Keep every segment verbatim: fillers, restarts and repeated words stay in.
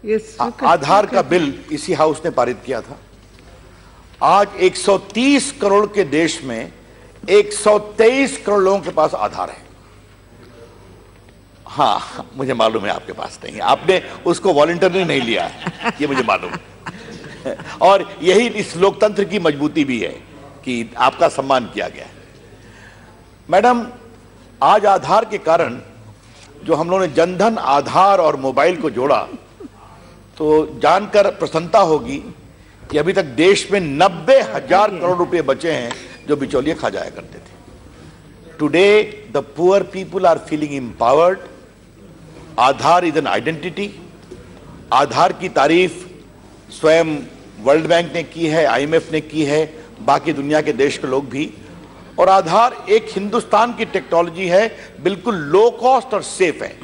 आधार का बिल इसी हाउस ने पारित किया था। आज एक सौ तीस करोड़ के देश में एक सौ तेईस करोड़ लोगों के पास आधार है। हाँ, मुझे मालूम है आपके पास नहीं है, आपने उसको वॉलंटरली नहीं लिया है, ये मुझे मालूम है। और यही इस लोकतंत्र की मजबूती भी है कि आपका सम्मान किया गया है। मैडम, आज आधार के कारण जो हम लोगों ने जनधन, आधार और मोबाइल को जोड़ा, तो जानकर प्रसन्नता होगी कि अभी तक देश में नब्बे हजार करोड़ रुपए बचे हैं जो बिचौलिए खा जाया करते थे। Today the poor people are feeling empowered. Aadhaar is an identity. Aadhaar की तारीफ स्वयं वर्ल्ड बैंक ने की है, आई एम एफ ने की है, बाकी दुनिया के देश के लोग भी। और आधार एक हिंदुस्तान की टेक्नोलॉजी है, बिल्कुल लो कॉस्ट और सेफ है।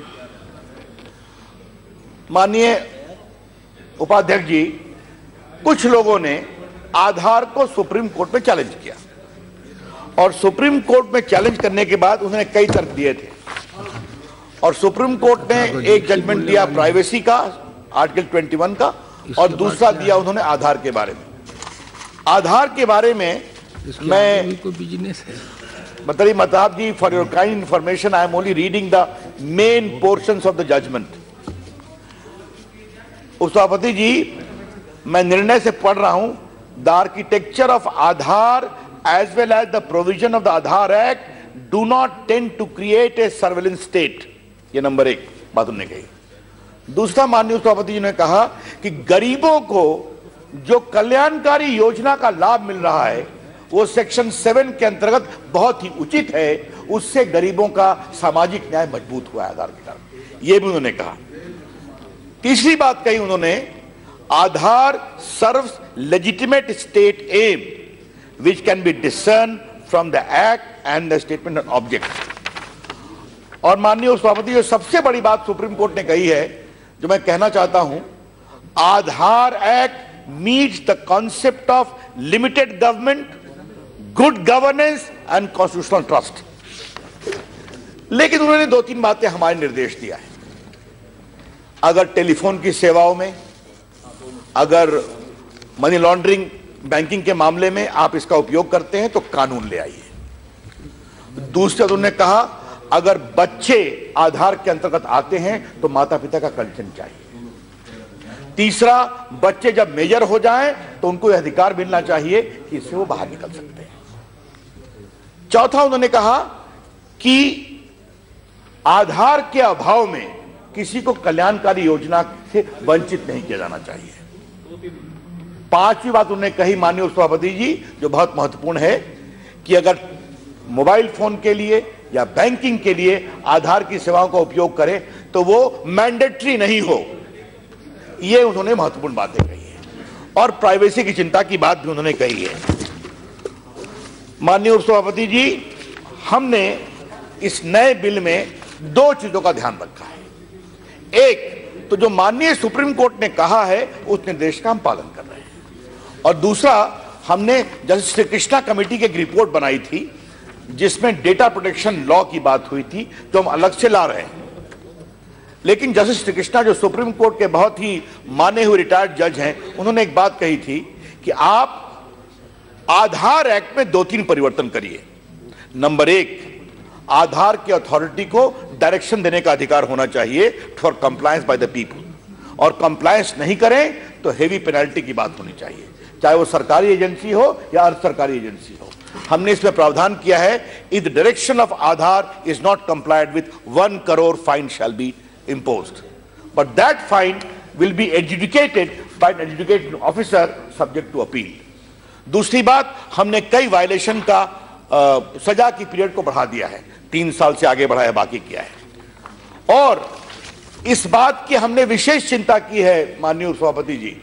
माननीय उपाध्यक्ष जी, कुछ लोगों ने आधार को सुप्रीम कोर्ट में चैलेंज किया और सुप्रीम कोर्ट में चैलेंज करने के बाद उन्होंने कई तर्क दिए थे और सुप्रीम कोर्ट ने एक जजमेंट दिया प्राइवेसी का, आर्टिकल इक्कीस का, और दूसरा दिया उन्होंने आधार के बारे में। आधार के बारे में मैं बिजनेस है बताइए Mahtab ji, for your kind information, I am only reading the main portions of the judgement. सभापति जी, मैं निर्णय से पढ़ रहा हूं। The architecture of Aadhaar as well as the provision of the Aadhaar act do not tend to create a surveillance state. ये number एक बात उन्होंने कही। दूसरा, माननीय सभापति जी ने कहा कि गरीबों को जो कल्याणकारी योजना का लाभ मिल रहा है वो सेक्शन सेवन के अंतर्गत बहुत ही उचित है, उससे गरीबों का सामाजिक न्याय मजबूत हुआ है आधार के कारण, यह भी उन्होंने कहा। तीसरी बात कही उन्होंने, Aadhaar serves legitimate state aim which can be discern from the act and the statement of object. और माननीय सभापति, जो सबसे बड़ी बात सुप्रीम कोर्ट ने कही है, जो मैं कहना चाहता हूं, Aadhaar act meets the concept of limited government, good governance and constitutional trust. लेकिन उन्होंने दो तीन बातें हमारे निर्देश दिया है। अगर टेलीफोन की सेवाओं में, अगर मनी लॉन्ड्रिंग बैंकिंग के मामले में आप इसका उपयोग करते हैं तो कानून ले आइए। दूसरा, उन्होंने कहा अगर बच्चे आधार के अंतर्गत आते हैं तो माता पिता का कंसेंट चाहिए। तीसरा, बच्चे जब मेजर हो जाएं तो उनको यह अधिकार मिलना चाहिए कि इससे वो बाहर निकल सकते हैं। चौथा, उन्होंने कहा कि आधार के अभाव में किसी को कल्याणकारी योजना से वंचित नहीं किया जाना चाहिए। पांचवी बात उन्होंने कही माननीय सभापति जी, जो बहुत महत्वपूर्ण है, कि अगर मोबाइल फोन के लिए या बैंकिंग के लिए आधार की सेवाओं का उपयोग करें तो वो मैंडेटरी नहीं हो। ये उन्होंने महत्वपूर्ण बातें कही है। और प्राइवेसी की चिंता की बात भी उन्होंने कही है। माननीय सभापति जी, हमने इस नए बिल में दो चीजों का ध्यान रखा है। एक तो जो माननीय सुप्रीम कोर्ट ने कहा है उस निर्देश का हम पालन कर रहे हैं, और दूसरा, हमने जस्टिस श्री कृष्णा कमेटी की एक रिपोर्ट बनाई थी जिसमें डेटा प्रोटेक्शन लॉ की बात हुई थी, जो हम अलग से ला रहे हैं। लेकिन जस्टिस श्री कृष्णा, जो सुप्रीम कोर्ट के बहुत ही माने हुए रिटायर्ड जज हैं, उन्होंने एक बात कही थी कि आप आधार एक्ट में दो तीन परिवर्तन करिए। नंबर एक, आधार की अथॉरिटी को डायरेक्शन देने का अधिकार होना चाहिए for compliance by the people, और कंप्लायंस नहीं करें तो हेवी पेनल्टी की बात होनी चाहिए, चाहे वो सरकारी एजेंसी हो या अर्ध सरकारी एजेंसी हो। हमने इसमें प्रावधान किया है, if the direction of Aadhaar is not complied with one crore fine shall be imposed, but that fine will be adjudicated by an adjudicating officer subject to appeal. दूसरी बात, हमने कई वायलेशन का आ, सजा की पीरियड को बढ़ा दिया है, तीन साल से आगे बढ़ाया, बाकी किया है। और इस बात की हमने विशेष चिंता की है माननीय सभापति जी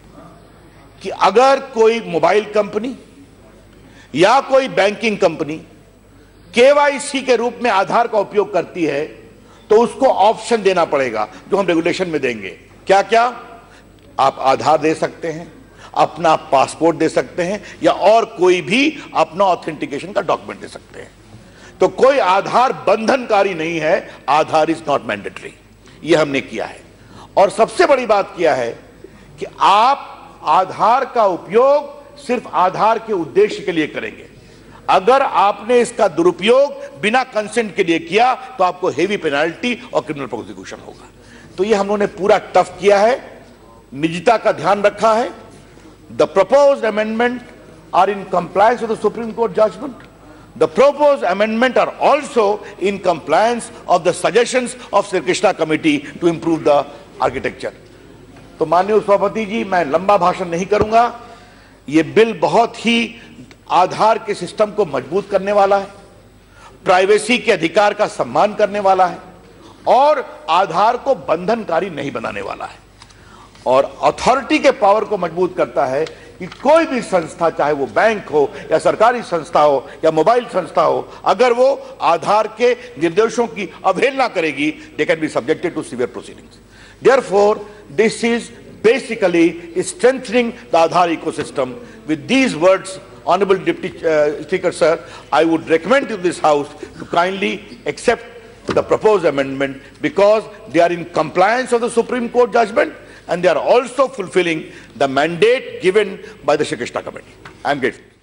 कि अगर कोई मोबाइल कंपनी या कोई बैंकिंग कंपनी केवाईसी के रूप में आधार का उपयोग करती है तो उसको ऑप्शन देना पड़ेगा, जो हम रेगुलेशन में देंगे। क्या क्या? आप आधार दे सकते हैं, अपना पासपोर्ट दे सकते हैं, या और कोई भी अपना ऑथेंटिकेशन का डॉक्यूमेंट दे सकते हैं। तो कोई आधार बंधनकारी नहीं है, आधार इज नॉट मैंडेटरी, ये हमने किया है। और सबसे बड़ी बात किया है कि आप आधार का उपयोग सिर्फ आधार के उद्देश्य के लिए करेंगे। अगर आपने इसका दुरुपयोग बिना कंसेंट के लिए किया तो आपको हेवी पेनाल्टी और क्रिमिनल प्रोसिक्यूशन होगा। तो ये हम लोगों ने पूरा टफ किया है, निजता का ध्यान रखा है। The proposed amendment are in compliance with the Supreme Court judgement. The proposed amendment are also in compliance of the suggestions of Sri Krishna Committee to improve the architecture. तो माननीय सभापति जी, मैं लंबा भाषण नहीं करूंगा। ये बिल बहुत ही आधार के सिस्टम को मजबूत करने वाला है, प्राइवेसी के अधिकार का सम्मान करने वाला है और आधार को बंधनकारी नहीं बनाने वाला है और अथॉरिटी के पावर को मजबूत करता है कि कोई भी संस्था, चाहे वो बैंक हो या सरकारी संस्था हो या मोबाइल संस्था हो, अगर वो आधार के निर्देशों की अवहेलना करेगी, they can be subjected to severe proceedings. Therefore this is basically strengthening the Aadhaar ecosystem. With these words, Honorable Deputy uh, Speaker Sir, I would recommend to this House to kindly accept the proposed amendment because they are in compliance of the Supreme Court judgment and they are also fulfilling the mandate given by the Shri Krishna Committee. I am grateful.